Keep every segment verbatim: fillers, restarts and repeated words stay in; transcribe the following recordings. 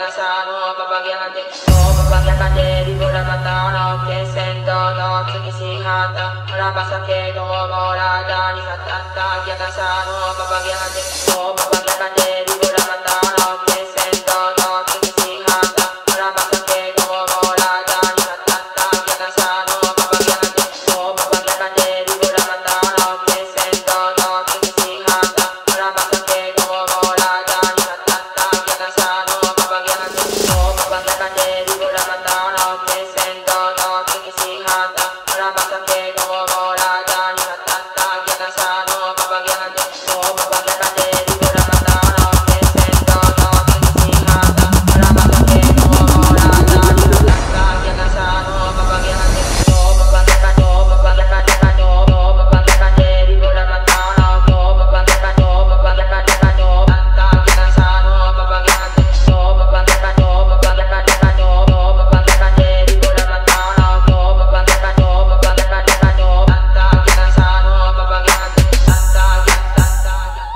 Sano, Papagyate, No, Papagyate, Ribura Matano, che sento, no, Tsukishihata, Rapasake, no, Morada, Nisatata, Yatasano, Papagyate, No, Papagyate, Ribura Matano, che sento, no, Tsukishihata, Rapasake, no, Morada, Nisatata, Yatasano, Papagyate, No, Papagyate, Ribura Matano, che sento, no, Tsukishihata, Rapasake, no, Morada, Nisatata, Yatasano, Papagyate, No, Papagyate, Ribura Matano, che sento, no, Tsukishihata, Rapasake, no, Morada, Nisatata, Yatasano, Papagyate, No, Papagyate, Ribura Matano, che sento, no, Tsukishihata, Rapasake, no, Morada, Nisatata, Yatasano, Papagyate, No, Papagyate, No, Papagyate, No, No, Papagyate, Ribura Matano, No, Papagyate, No, Papagyate, No, Tatta, Yatasano, Papagyate, No, Papagyate, No, Papagyate, No, No, Papagyate, Ribura Matano, No, Papagyate, No, Papagyate, No, Tatta, Yatasano, Papagyate, Tatta, Yatasano.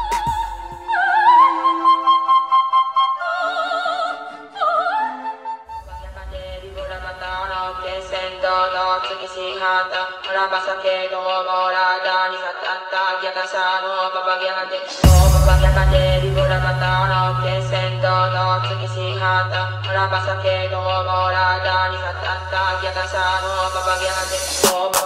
Ribura Matano, che sento, no, Tsukishihata, Rapasake, no, Morada, Nisatata, Yatasano, Papagyate, No, Papagyate, Ribura Matano, che sento, no, Tsukishihata, Rapasake, no, Morada, Nisatata, Yatasano, Papagyate, No,